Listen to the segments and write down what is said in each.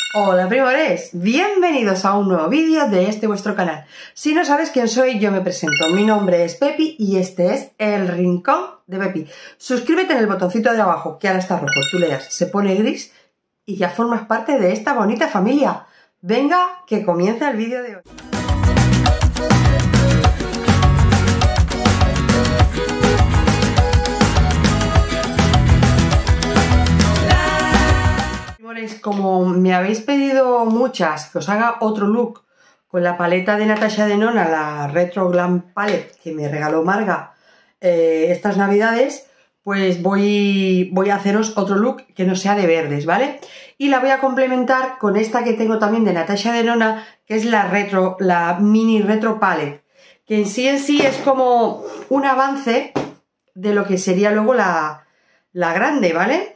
Hola primores, bienvenidos a un nuevo vídeo de este vuestro canal. Si no sabes quién soy, yo me presento. Mi nombre es Pepi y este es El Rincón de Pepi. Suscríbete en el botoncito de abajo, que ahora está rojo, tú le das, se pone gris y ya formas parte de esta bonita familia. Venga, que comienza el vídeo de hoy. Como me habéis pedido muchas que os haga otro look con la paleta de Natasha Denona, la Retro Glam Palette que me regaló Marga estas navidades, pues voy a haceros otro look que no sea de verdes, ¿vale? Y la voy a complementar con esta que tengo también de Natasha Denona, que es la Mini Retro Palette, que en sí es como un avance de lo que sería luego la grande, ¿vale?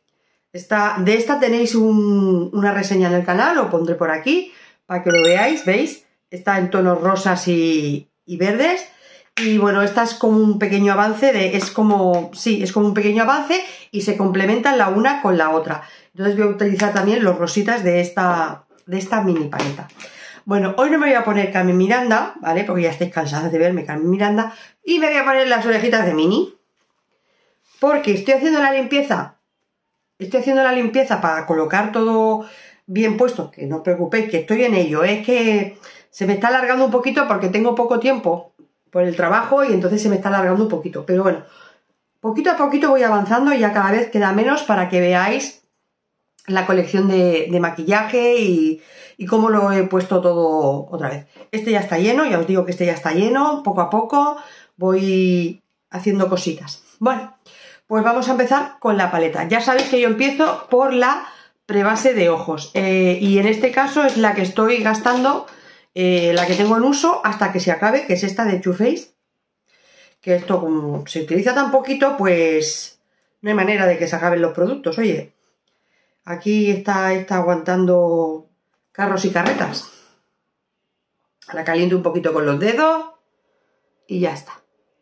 De esta tenéis una reseña en el canal, lo pondré por aquí para que lo veáis, ¿veis? Está en tonos rosas y verdes. Y bueno, esta es como un pequeño avance, es como un pequeño avance y se complementan la una con la otra. Entonces voy a utilizar también los rositas de esta mini paleta. Bueno, hoy no me voy a poner Carmen Miranda, ¿vale? Porque ya estáis cansados de verme Carmen Miranda. Y me voy a poner las orejitas de Mini. Porque estoy haciendo la limpieza. Estoy haciendo la limpieza para colocar todo bien puesto, que no os preocupéis, que estoy en ello. Es que se me está alargando un poquito porque tengo poco tiempo por el trabajo y entonces se me está alargando un poquito. Pero bueno, poquito a poquito voy avanzando y ya cada vez queda menos para que veáis la colección de maquillaje y cómo lo he puesto todo otra vez. Este ya está lleno, ya os digo que este ya está lleno, poco a poco voy haciendo cositas. Bueno, pues vamos a empezar con la paleta. Ya sabéis que yo empiezo por la prebase de ojos y en este caso es la que estoy gastando, la que tengo en uso hasta que se acabe, que es esta de Too Faced. Que esto como se utiliza tan poquito, pues no hay manera de que se acaben los productos. Oye, aquí está aguantando carros y carretas. La caliento un poquito con los dedos y ya está.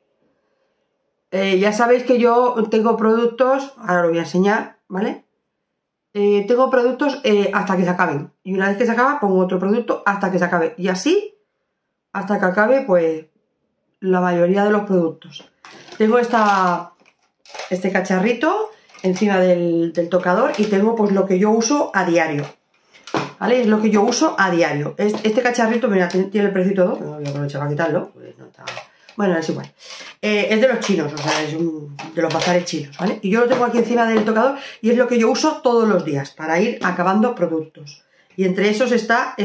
Ya sabéis que yo tengo productos, ahora lo voy a enseñar, ¿vale? Tengo productos hasta que se acaben. Y una vez que se acaba, pongo otro producto hasta que se acabe. Y así, hasta que acabe, pues, la mayoría de los productos. Tengo este cacharrito encima del tocador y tengo, pues, lo que yo uso a diario. ¿Vale? Es lo que yo uso a diario. Este cacharrito, mira, tiene el precio y todo. No voy a aprovechar para quitarlo. Pues no está... Bueno, es igual. Es de los chinos, o sea, es de los bazares chinos, ¿vale? Y yo lo tengo aquí encima del tocador y es lo que yo uso todos los días para ir acabando productos. Y entre esos está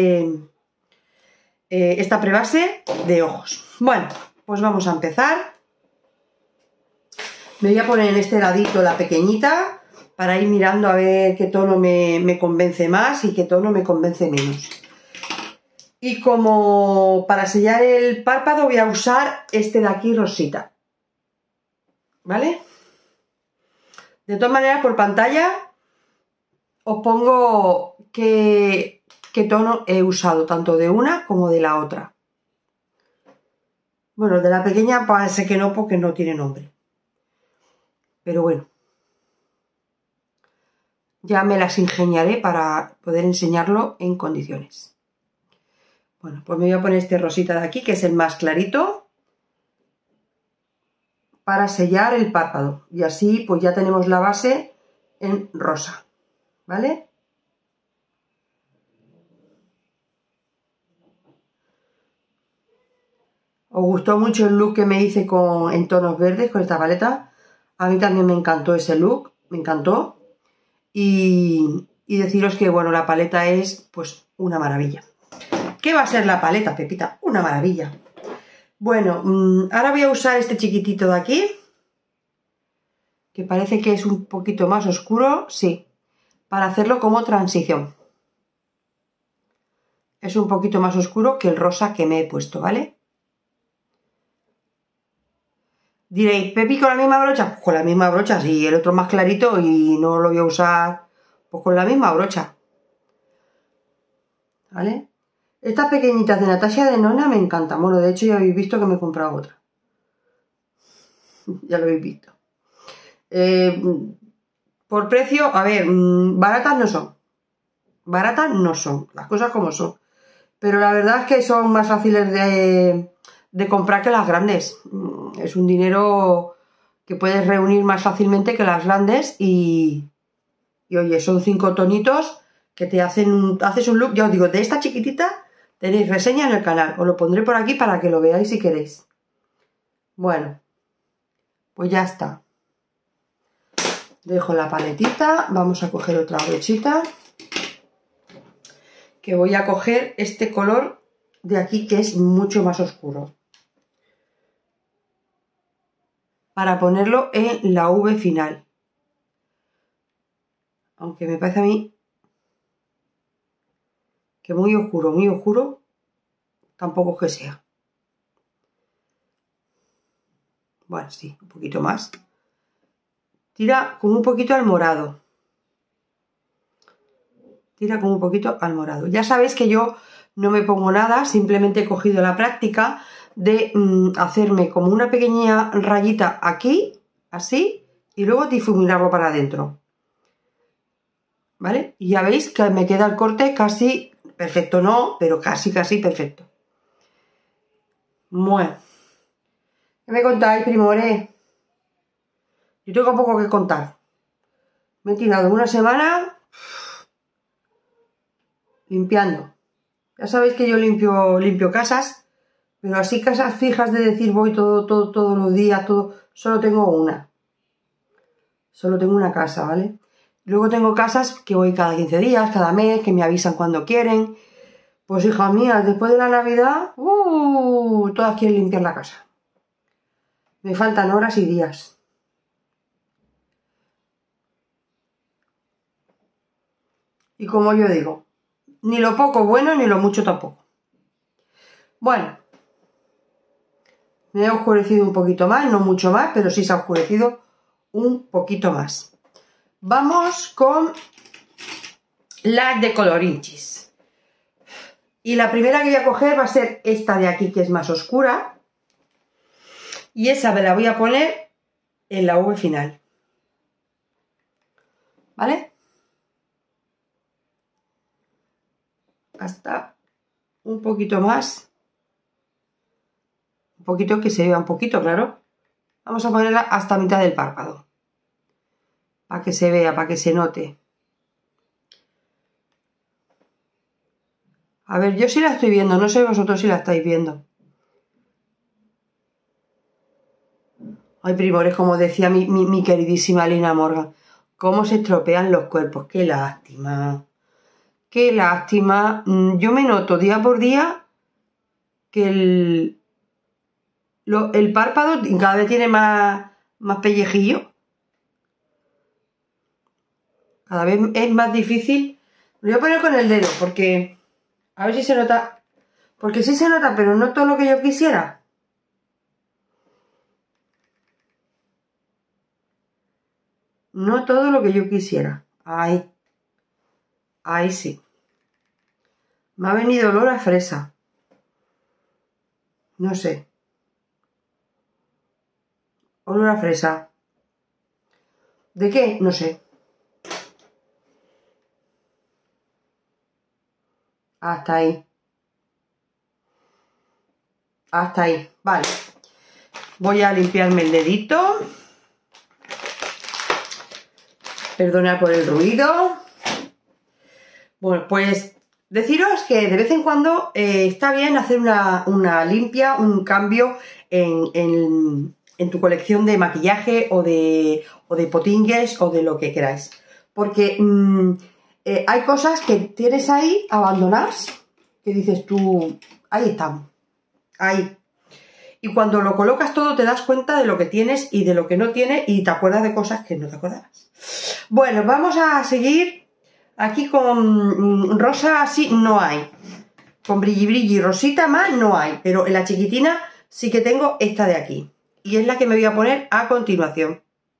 esta prebase de ojos. Bueno, pues vamos a empezar. Me voy a poner en este ladito la pequeñita para ir mirando a ver qué tono me convence más y qué tono me convence menos. Y como para sellar el párpado voy a usar este de aquí rosita, ¿vale? De todas maneras, por pantalla os pongo qué tono he usado, tanto de una como de la otra. Bueno, de la pequeña parece que no, porque no tiene nombre. Pero bueno, ya me las ingeniaré para poder enseñarlo en condiciones. Bueno, pues me voy a poner este rosita de aquí, que es el más clarito, para sellar el párpado. Y así pues ya tenemos la base en rosa, ¿vale? ¿Os gustó mucho el look que me hice en tonos verdes con esta paleta? A mí también me encantó ese look, me encantó. Y deciros que, bueno, la paleta es pues una maravilla. ¿Qué va a ser la paleta, Pepita? Una maravilla. Bueno, ahora voy a usar este chiquitito de aquí, que parece que es un poquito más oscuro, sí, para hacerlo como transición. Es un poquito más oscuro que el rosa que me he puesto, ¿vale? Diréis, Pepi, ¿con la misma brocha? Pues con la misma brocha, sí, el otro más clarito y no lo voy a usar pues con la misma brocha, ¿vale? Estas pequeñitas de Natasha Denona me encantan. Bueno, de hecho ya habéis visto que me he comprado otra. Ya lo habéis visto. Por precio, a ver, baratas no son. Baratas no son, las cosas como son. Pero la verdad es que son más fáciles de comprar que las grandes. Es un dinero que puedes reunir más fácilmente que las grandes y oye, son 5 tonitos que te haces un look. Ya os digo, de esta chiquitita tenéis reseña en el canal. Os lo pondré por aquí para que lo veáis si queréis. Bueno, pues ya está. Dejo la paletita. Vamos a coger otra brochita. Que voy a coger este color de aquí que es mucho más oscuro. Para ponerlo en la V final. Aunque me parece a mí que muy oscuro, tampoco es que sea. Bueno, sí, un poquito más. Tira como un poquito al morado. Tira como un poquito al morado. Ya sabéis que yo no me pongo nada, simplemente he cogido la práctica de hacerme como una pequeña rayita aquí, así, y luego difuminarlo para adentro. ¿Vale? Y ya veis que me queda el corte casi perfecto, no, pero casi perfecto. Bueno, ¿qué me contáis, primores? Yo tengo poco que contar. Me he tirado una semana limpiando. Ya sabéis que yo limpio casas, pero así casas fijas de decir voy todos los días, solo tengo una. Solo tengo una casa, ¿vale? Luego tengo casas que voy cada 15 días, cada mes, que me avisan cuando quieren. Pues hijas mías, después de la Navidad, todas quieren limpiar la casa. Me faltan horas y días. Y como yo digo, ni lo poco bueno ni lo mucho tampoco. Bueno, me he oscurecido un poquito más, no mucho más, pero sí se ha oscurecido un poquito más. Vamos con las de colorinchis. Y la primera que voy a coger va a ser esta de aquí, que es más oscura. Y esa me la voy a poner en la V final. ¿Vale? Hasta un poquito más. Un poquito que se vea un poquito, claro. Vamos a ponerla hasta mitad del párpado. Para que se vea, para que se note. A ver, yo sí la estoy viendo, no sé vosotros si la estáis viendo. Ay, primores, como decía mi queridísima Lina Morgan, cómo se estropean los cuerpos, qué lástima. Qué lástima. Yo me noto día por día que el párpado cada vez tiene más pellejillo. Cada vez es más difícil. Lo voy a poner con el dedo porque a ver si se nota. Porque sí se nota, pero no todo lo que yo quisiera. No todo lo que yo quisiera. Ahí. Ahí sí. Me ha venido olor a fresa. No sé. Olor a fresa. ¿De qué? No sé. Hasta ahí. Hasta ahí. Vale. Voy a limpiarme el dedito. Perdonad por el ruido. Bueno, pues deciros que de vez en cuando está bien hacer una limpia, un cambio en tu colección de maquillaje o de potingues o de lo que queráis. Porque hay cosas que tienes ahí abandonadas que dices tú, ahí están, ahí. Y cuando lo colocas todo te das cuenta de lo que tienes y de lo que no tienes y te acuerdas de cosas que no te acordabas. Bueno, vamos a seguir aquí con rosa, así no hay. Con brilli brilli rosita más no hay, pero en la chiquitina sí que tengo esta de aquí. Y es la que me voy a poner a continuación.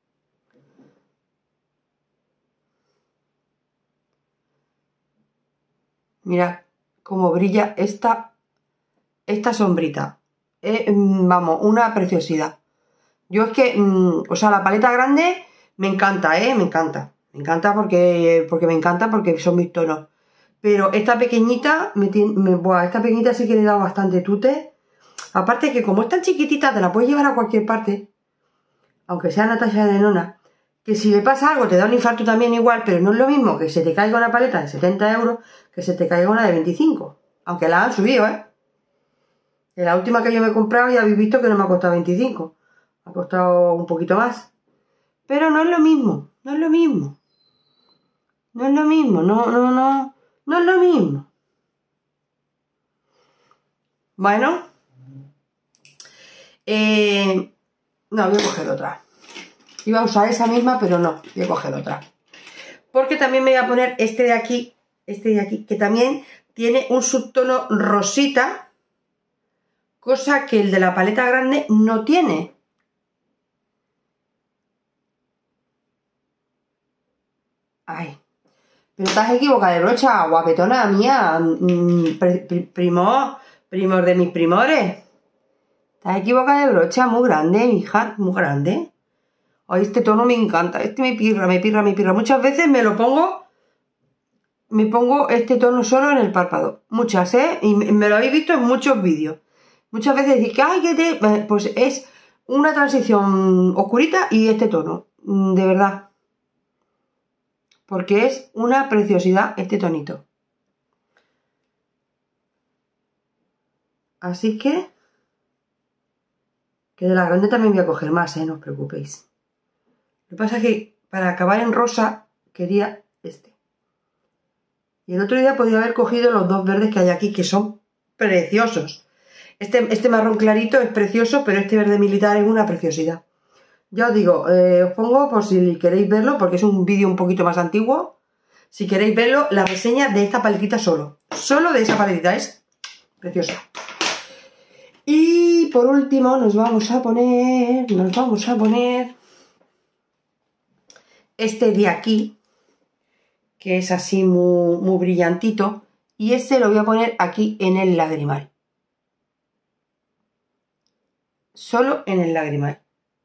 Mirad cómo brilla esta sombrita. Vamos, una preciosidad. Yo es que, o sea, la paleta grande me encanta, me encanta. Me encanta porque me encanta porque son mis tonos. Pero esta pequeñita, buah, esta pequeñita sí que le he dado bastante tute. Aparte que como es tan chiquitita, te la puedes llevar a cualquier parte. Aunque sea Natasha de Nona. Que si le pasa algo, te da un infarto también igual. Pero no es lo mismo que se te caiga una paleta de 70 euros que se te caiga una de 25. Aunque la han subido, ¿eh? En la última que yo me he comprado ya habéis visto que no me ha costado 25. Me ha costado un poquito más. Pero no es lo mismo. No es lo mismo. No es lo mismo. No es lo mismo. Bueno. No, voy a coger otra. Iba a usar esa misma, pero no. Voy a coger otra. Porque también me voy a poner este de aquí. Este de aquí. Que también tiene un subtono rosita. Cosa que el de la paleta grande no tiene. Ay. Pero te has equivocado de brocha, guapetona mía. Primor de mis primores. Te has equivocado de brocha, muy grande, hija, muy grande. Ay, este tono me encanta. Este me pirra. Muchas veces me pongo este tono solo en el párpado. Muchas, ¿eh? Y me lo habéis visto en muchos vídeos. Muchas veces decís que, ay, pues es una transición oscurita y este tono. De verdad. Porque es una preciosidad este tonito. Así que de la grande también voy a coger más, no os preocupéis. Lo que pasa es que para acabar en rosa quería este. Y el otro día podría haber cogido los dos verdes que hay aquí, que son preciosos. Este marrón clarito es precioso, pero este verde militar es una preciosidad. Ya os digo, os pongo por si queréis verlo, porque es un vídeo un poquito más antiguo. Si queréis verlo, la reseña de esta paletita solo. Solo de esa paletita, es preciosa. Y por último nos vamos a poner este de aquí, que es así muy brillantito. Y este lo voy a poner aquí en el lagrimal. Solo en el lagrimal.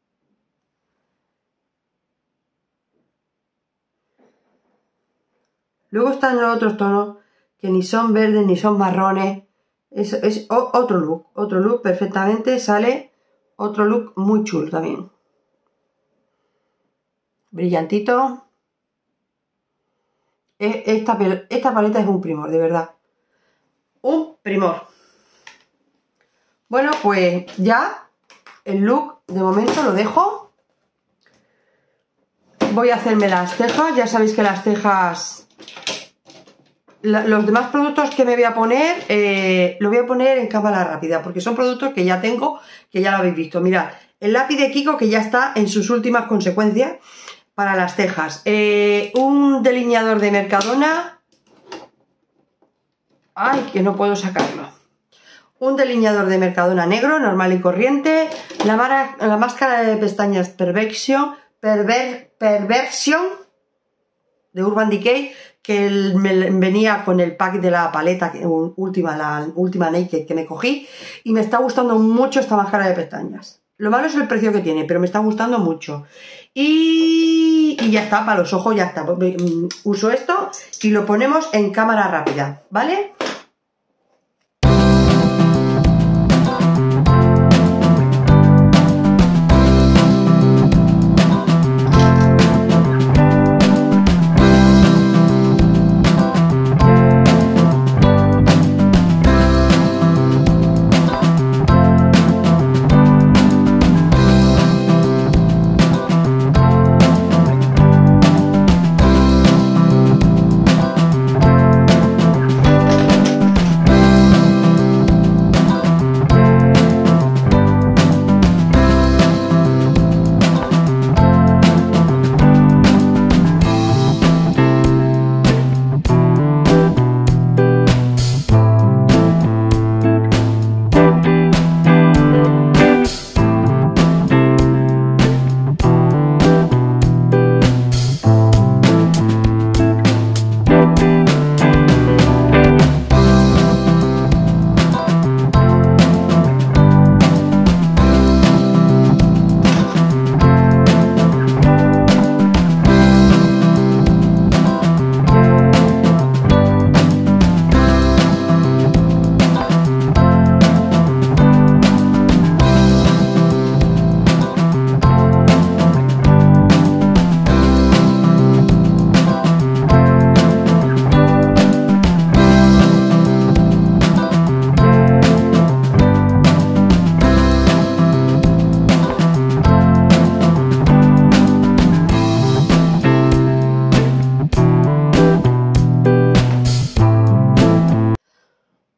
Luego están los otros tonos que ni son verdes ni son marrones. Es otro look perfectamente. Sale otro look muy chulo también. Brillantito. Esta paleta es un primor, de verdad. Un primor. Bueno, pues ya el look de momento lo dejo. Voy a hacerme las cejas. Ya sabéis que las cejas... Los demás productos que me voy a poner, lo voy a poner en cámara rápida, porque son productos que ya tengo, que ya lo habéis visto. Mirad, el lápiz de Kiko, que ya está en sus últimas consecuencias para las cejas. Un delineador de Mercadona. Ay, que no puedo sacarlo. Un delineador de Mercadona negro, normal y corriente. La máscara de pestañas Perversion de Urban Decay, que venía con el pack de la paleta la última Naked que me cogí, y me está gustando mucho esta máscara de pestañas. Lo malo es el precio que tiene, pero me está gustando mucho. Y ya está, para los ojos ya está. Uso esto y lo ponemos en cámara rápida, ¿vale?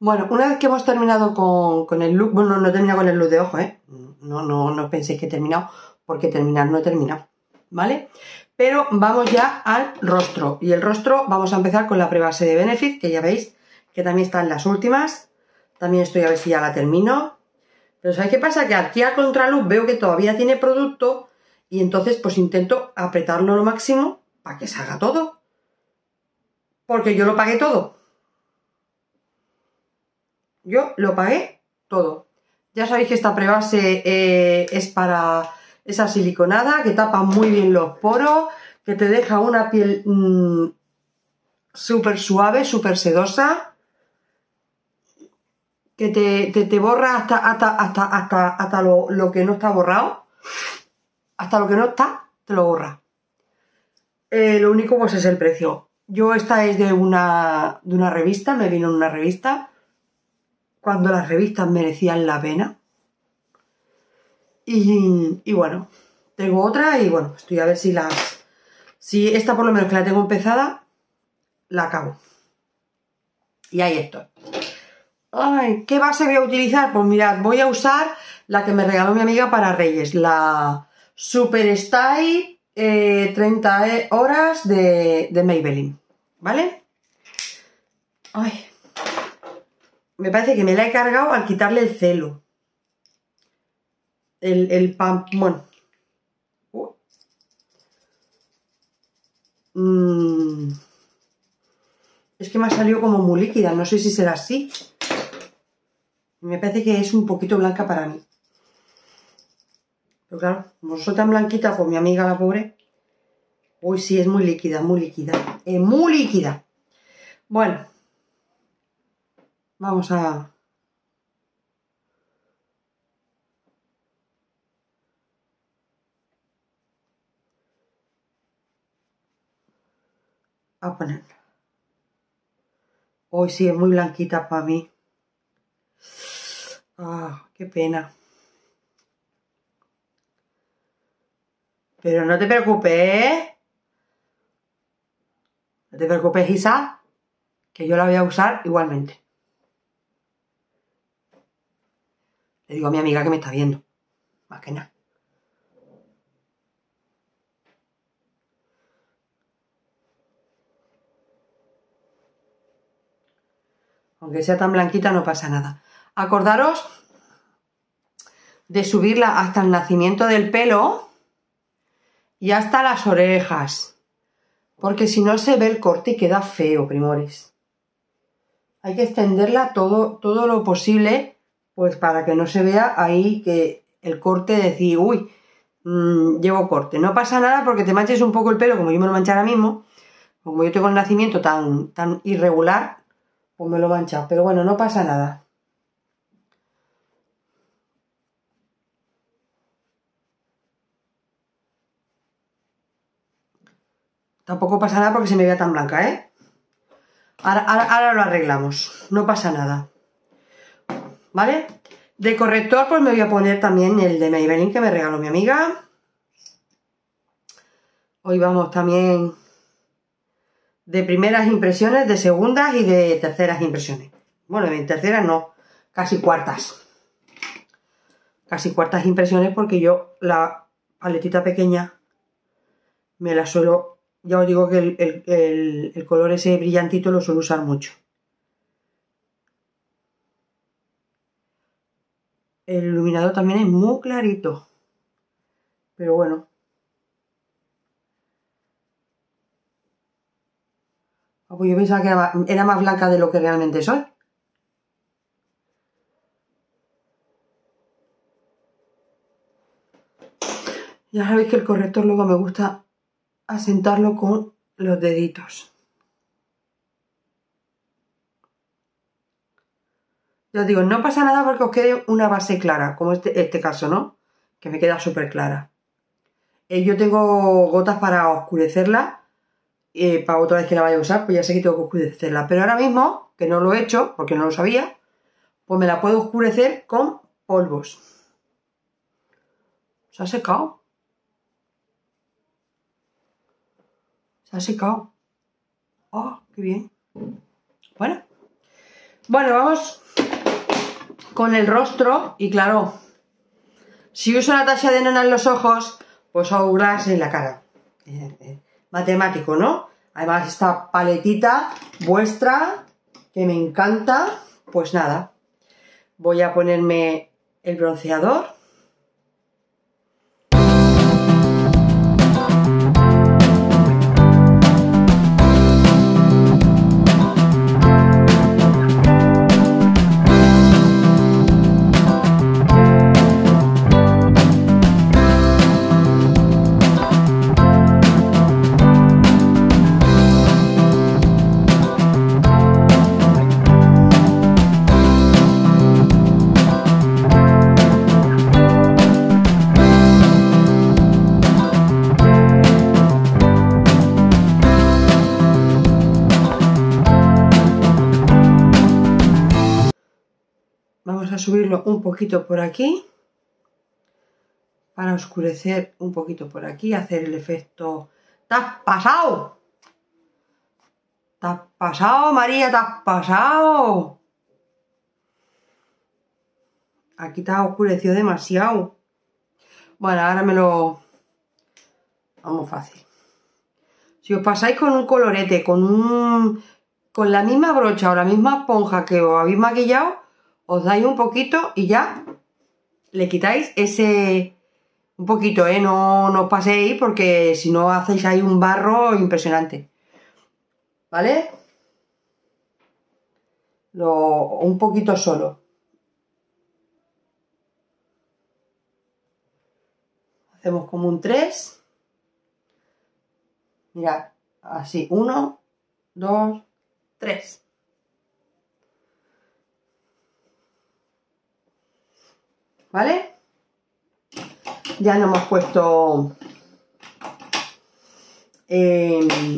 Bueno, una vez que hemos terminado con el look, bueno, no he terminado con el look de ojo, ¿eh? No penséis que he terminado, porque terminar no he terminado, ¿vale? Pero vamos ya al rostro. Y el rostro vamos a empezar con la prebase de Benefit, que ya veis que también está en las últimas. También estoy a ver si ya la termino. Pero ¿sabéis qué pasa? Que aquí a contraluz veo que todavía tiene producto y entonces pues intento apretarlo lo máximo para que salga todo. Porque yo lo pagué todo. Yo lo pagué todo. Ya sabéis que esta prebase es para esa siliconada que tapa muy bien los poros, que te deja una piel súper suave, súper sedosa, que te borra hasta lo que no está borrado. Hasta lo que no está, te lo borra. Lo único pues es el precio. Yo esta es de una revista, me vino en una revista, cuando las revistas merecían la pena. Y bueno, tengo otra y bueno, estoy a ver si esta por lo menos que la tengo empezada, la acabo. Y ahí estoy. Ay, ¿qué base voy a utilizar? Pues mirad, voy a usar la que me regaló mi amiga para Reyes, la Super Style 30 horas de Maybelline, ¿vale? Ay, me parece que me la he cargado al quitarle el celo. El pan, bueno. Es que me ha salido como muy líquida, no sé si será así. Me parece que es un poquito blanca para mí. Pero claro, como soy tan blanquita, pues mi amiga la pobre. Uy, sí, es muy líquida, muy líquida. Es muy líquida. Bueno. Vamos a ponerla. Uy, sí, es muy blanquita para mí. Ah, qué pena. Pero no te preocupes, ¿eh? No te preocupes, Isa, que yo la voy a usar igualmente. Le digo a mi amiga que me está viendo. Más que nada. Aunque sea tan blanquita, no pasa nada. Acordaros de subirla hasta el nacimiento del pelo y hasta las orejas. Porque si no se ve el corte y queda feo, primores. Hay que extenderla todo lo posible, pues para que no se vea ahí que el corte de decir, uy, llevo corte. No pasa nada porque te manches un poco el pelo, como yo me lo manché ahora mismo. Como yo tengo el nacimiento tan irregular, pues me lo he manchado. Pero bueno, no pasa nada. Tampoco pasa nada porque se me vea tan blanca, ¿eh? Ahora lo arreglamos. No pasa nada. ¿Vale? De corrector, pues me voy a poner también el de Maybelline que me regaló mi amiga. Hoy vamos también de primeras impresiones, de segundas y de terceras impresiones. Bueno, de terceras no, casi cuartas. Casi cuartas impresiones porque yo la paletita pequeña me la suelo... Ya os digo que el color ese brillantito lo suelo usar mucho. El iluminador también es muy clarito. Pero bueno. Pues yo pensaba que era más blanca de lo que realmente soy. Ya sabéis que el corrector luego me gusta asentarlo con los deditos. Ya os digo, no pasa nada porque os quede una base clara, como este caso, ¿no? Que me queda súper clara. Yo tengo gotas para oscurecerla, para otra vez que la vaya a usar, pues ya sé que tengo que oscurecerla. Pero ahora mismo, que no lo he hecho, porque no lo sabía, pues me la puedo oscurecer con polvos. Se ha secado. Se ha secado. ¡Oh, qué bien! Bueno. Bueno, vamos con el rostro. Y claro, si uso Natasha Denona en los ojos, pues Hourglass en la cara. Matemático, ¿no? Además esta paletita vuestra, que me encanta, pues nada. Voy a ponerme el bronceador. Vamos a subirlo un poquito por aquí para oscurecer un poquito por aquí, hacer el efecto. ¡Te has pasado! ¡Te has pasado, María! ¡Te has pasado! Aquí te has oscurecido demasiado. Bueno, ahora me lo... Vamos fácil. Si os pasáis con un colorete, con la misma brocha o la misma esponja que os habéis maquillado, os dais un poquito y ya le quitáis ese... Un poquito, no os paséis porque si no hacéis ahí un barro impresionante. ¿Vale? Un poquito solo. Hacemos como un 3. Mirad, así, 1, 2, 3. ¿Vale? Ya no hemos puesto el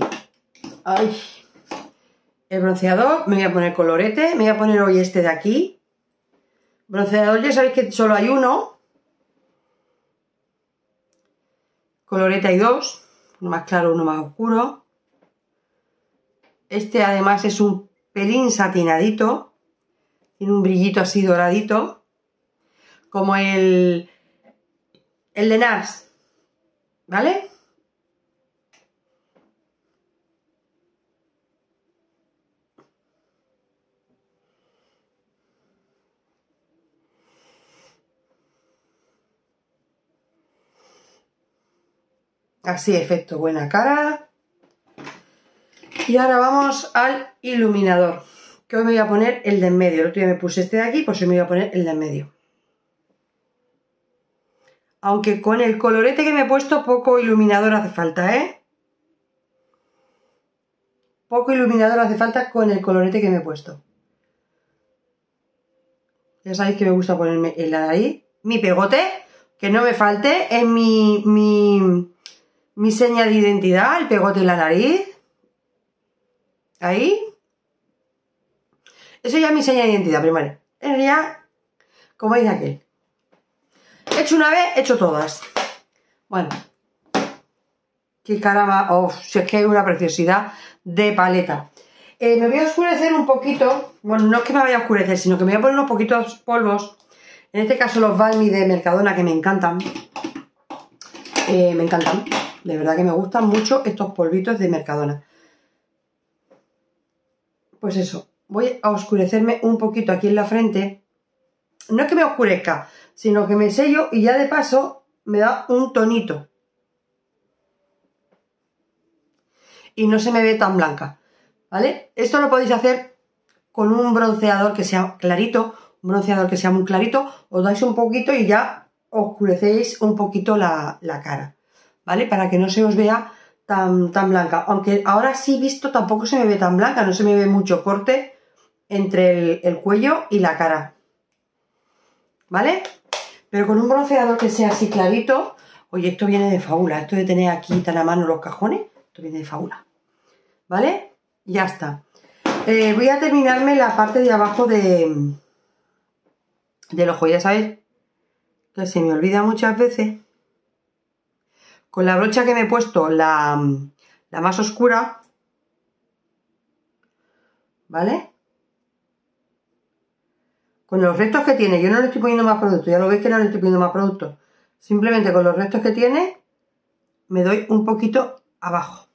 bronceador. Me voy a poner colorete. Me voy a poner hoy este de aquí. Bronceador, ya sabéis que solo hay uno. Colorete hay dos. Uno más claro, uno más oscuro. Este además es un pelín satinadito. Tiene un brillito así doradito. Como el de NARS. ¿Vale? Así, efecto buena cara. Y ahora vamos al iluminador. Que hoy me voy a poner el de en medio. El otro día me puse este de aquí, pues hoy me voy a poner el de en medio. Aunque con el colorete que me he puesto, poco iluminador hace falta, ¿eh? Poco iluminador hace falta con el colorete que me he puesto. Ya sabéis que me gusta ponerme en la nariz. Mi pegote, que no me falte, es mi seña de identidad, el pegote en la nariz. Ahí. Eso ya es mi seña de identidad, primaria. Es ya, como dice aquel. Hecho una vez, hecho todas. Bueno. Qué caramba. Oh, si es que hay una preciosidad de paleta. Me voy a oscurecer un poquito. Bueno, no es que me vaya a oscurecer, sino que me voy a poner unos poquitos polvos. En este caso los Balmy de Mercadona, que me encantan. Me encantan. De verdad que me gustan mucho estos polvitos de Mercadona. Pues eso. Voy a oscurecerme un poquito aquí en la frente. No es que me oscurezca, sino que me sello y ya de paso me da un tonito. Y no se me ve tan blanca, ¿vale? Esto lo podéis hacer con un bronceador que sea clarito, un bronceador que sea muy clarito, os dais un poquito y ya oscurecéis un poquito la cara, ¿vale? Para que no se os vea tan blanca. Aunque ahora sí visto tampoco se me ve tan blanca, no se me ve mucho corte entre el cuello y la cara, ¿vale? Pero con un bronceador que sea así clarito. Oye, esto viene de fábula, esto de tener aquí tan a mano los cajones, esto viene de fábula, ¿vale? Ya está. Voy a terminarme la parte de abajo del ojo. Ya sabéis que se me olvida muchas veces. Con la brocha que me he puesto, la más oscura, ¿vale? con los restos que tiene. Yo no le estoy poniendo más producto, ya lo veis que no le estoy poniendo más producto. Simplemente con los restos que tiene me doy un poquito abajo.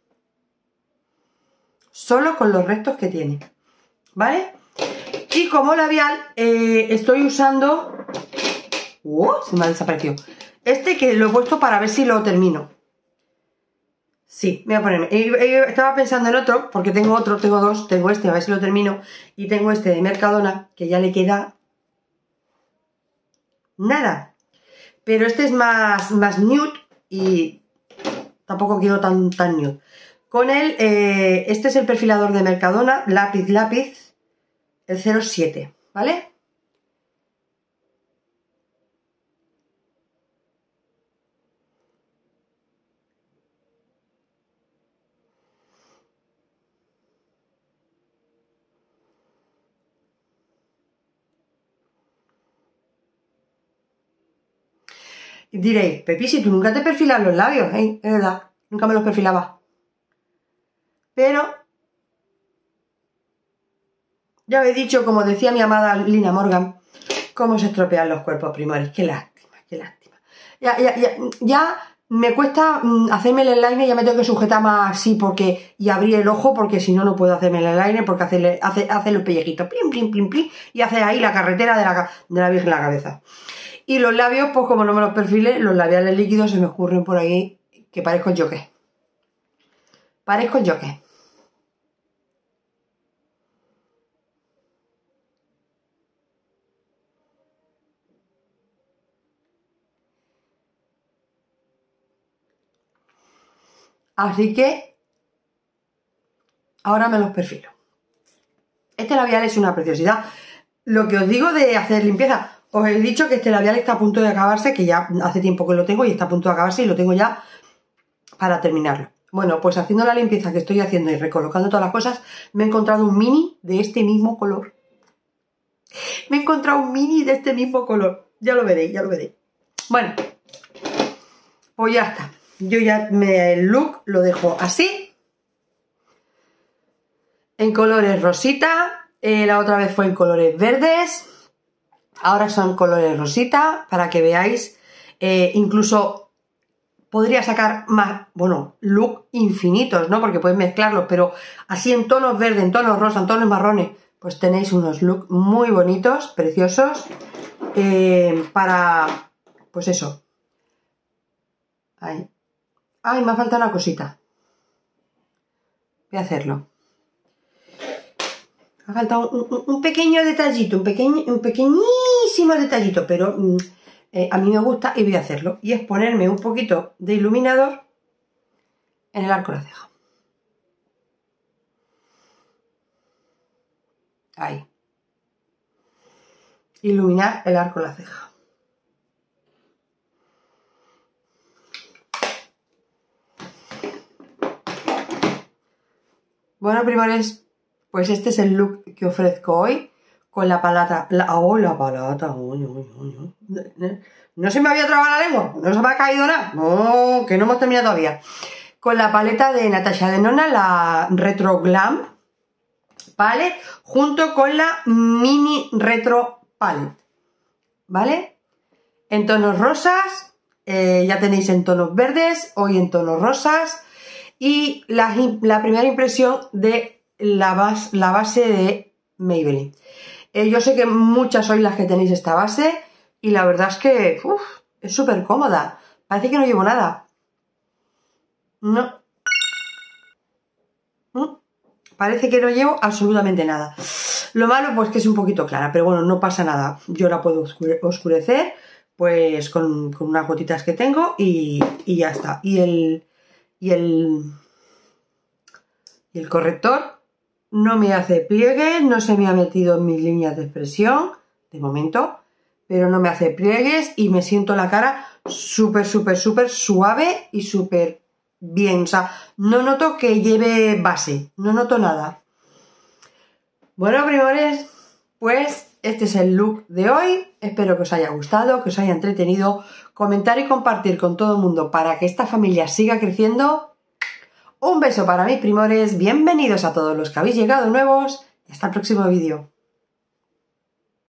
Solo con los restos que tiene, ¿vale? Y como labial estoy usando... se me ha desaparecido. Este que lo he puesto para ver si lo termino. Sí, voy a ponerme. Estaba pensando en otro, porque tengo otro, tengo dos. Tengo este, a ver si lo termino. Y tengo este de Mercadona, que ya le queda... nada. Pero este es más nude y tampoco quiero tan nude. Con él, este es el perfilador de Mercadona, lápiz, el 07, ¿vale? Y diréis, Pepi, si tú nunca te perfilas los labios, ¿eh? Es verdad, nunca me los perfilaba. Pero, ya os he dicho, como decía mi amada Lina Morgan, cómo se estropean los cuerpos primarios. Qué lástima, qué lástima. Ya me cuesta hacerme el eyeliner, ya me tengo que sujetar más así y abrir el ojo, porque si no, no puedo hacerme el eyeliner, porque hace los pellejitos, plim, plim, plim, plim, y hace ahí la carretera de la Virgen en la cabeza. Y los labios, pues como no me los perfile, los labiales líquidos se me ocurren por ahí que parezco el Joker. Parezco el Joker. Así que ahora me los perfilo. Este labial es una preciosidad. Lo que os digo de hacer limpieza, os he dicho que este labial está a punto de acabarse, que ya hace tiempo que lo tengo y está a punto de acabarse y lo tengo ya para terminarlo. Bueno, pues haciendo la limpieza que estoy haciendo y recolocando todas las cosas, me he encontrado un mini de este mismo color. Me he encontrado un mini de este mismo color. Ya lo veréis, ya lo veréis. Bueno, pues ya está. Yo ya el look lo dejo así. En colores rosita. La otra vez fue en colores verdes. Ahora son colores rosita. Para que veáis. Incluso podría sacar más, bueno, look infinitos, ¿no? Porque podéis mezclarlos. Pero así en tonos verdes, en tonos rosa, en tonos marrones. Pues tenéis unos looks muy bonitos, preciosos. Para, pues eso. Ahí. Ay, me ha faltado una cosita. Voy a hacerlo. Me ha faltado un pequeño detallito, un pequeñísimo detallito, pero a mí me gusta y voy a hacerlo. Y es ponerme un poquito de iluminador en el arco de la ceja. Ahí. Iluminar el arco de la ceja. Bueno, primores, pues este es el look que ofrezco hoy con la paleta. La paleta. No se me había trabado la lengua, no se me ha caído nada. No, que no hemos terminado todavía. Con la paleta de Natasha Denona, la Retro Glam Palette, junto con la Mini Retro Palette. ¿Vale? En tonos rosas, ya tenéis en tonos verdes, hoy en tonos rosas. Y la primera impresión de la base de Maybelline. Yo sé que muchas sois las que tenéis esta base y la verdad es que es súper cómoda. Parece que no llevo nada. No. Parece que no llevo absolutamente nada. Lo malo pues que es un poquito clara, pero bueno, no pasa nada. Yo la puedo oscurecer pues con unas gotitas que tengo y ya está. Y el corrector no me hace pliegues, no se me ha metido en mis líneas de expresión, de momento, pero no me hace pliegues y me siento la cara súper suave y súper bien. O sea, no noto que lleve base, no noto nada. Bueno, primores, pues este es el look de hoy. Espero que os haya gustado, que os haya entretenido. Comentar y compartir con todo el mundo para que esta familia siga creciendo. Un beso para mis primores, bienvenidos a todos los que habéis llegado nuevos y hasta el próximo vídeo.